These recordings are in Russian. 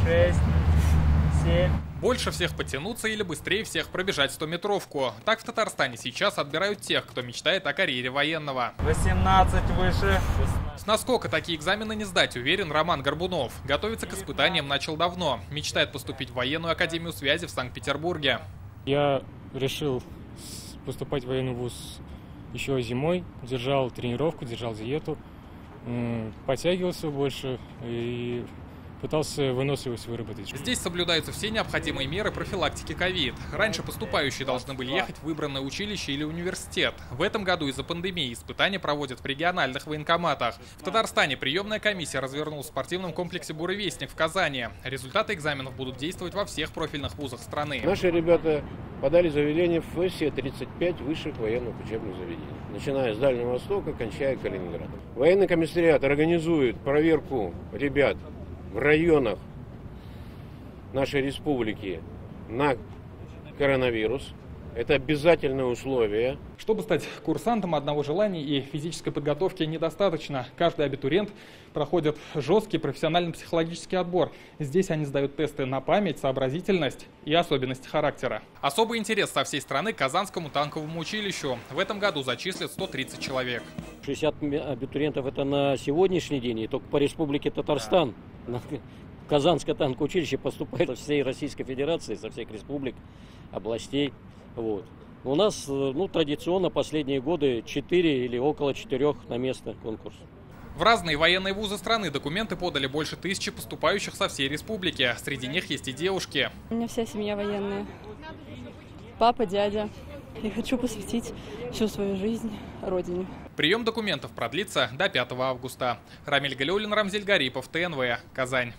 6, 7. Больше всех подтянуться или быстрее всех пробежать 100-метровку. Так в Татарстане сейчас отбирают тех, кто мечтает о карьере военного. 18 выше. С наскока такие экзамены не сдать, уверен Роман Горбунов. Готовиться к испытаниям начал давно. Мечтает поступить в военную академию связи в Санкт-Петербурге. Я решил поступать в военный вуз еще зимой. Держал тренировку, держал диету. Подтягивался больше и пытался выносливость выработать. Здесь соблюдаются все необходимые меры профилактики ковид. Раньше поступающие должны были ехать в выбранное училище или университет. В этом году из-за пандемии испытания проводят в региональных военкоматах. В Татарстане приемная комиссия развернула в спортивном комплексе «Буревестник» в Казани. Результаты экзаменов будут действовать во всех профильных вузах страны. Наши ребята подали заявление в все 35 высших военных учебных заведений, начиная с Дальнего Востока, кончая Калининградом. Военный комиссариат организует проверку ребят в районах нашей республики на коронавирус. Это обязательное условие. Чтобы стать курсантом, одного желания и физической подготовки недостаточно. Каждый абитуриент проходит жесткий профессионально-психологический отбор. Здесь они сдают тесты на память, сообразительность и особенности характера. Особый интерес со всей страны к Казанскому танковому училищу. В этом году зачислят 130 человек. 60 абитуриентов это на сегодняшний день, и только по республике Татарстан. На Казанское танковое училище поступает со всей Российской Федерации, со всех республик, областей. Вот. У нас традиционно последние годы 4 или около 4 на место конкурс. В разные военные вузы страны документы подали больше 1000 поступающих со всей республики. Среди них есть и девушки. У меня вся семья военная. Папа, дядя. Я хочу посвятить всю свою жизнь родине. Прием документов продлится до 5 августа. Рамиль Галиуллин, Рамзель Гарипов, ТНВ, Казань.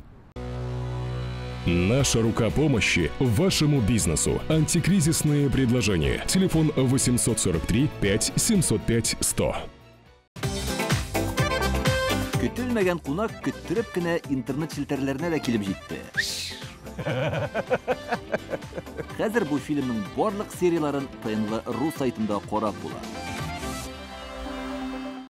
Наша рука помощи вашему бизнесу. Антикризисные предложения. Телефон 843 5 705 100. Көтелмәгән кунак көттөреп кенә интернет челтәрләренә дә килеп җитте. Хәзер бу фильмның барлык серияларын ТНВ.ру сайтында карап була.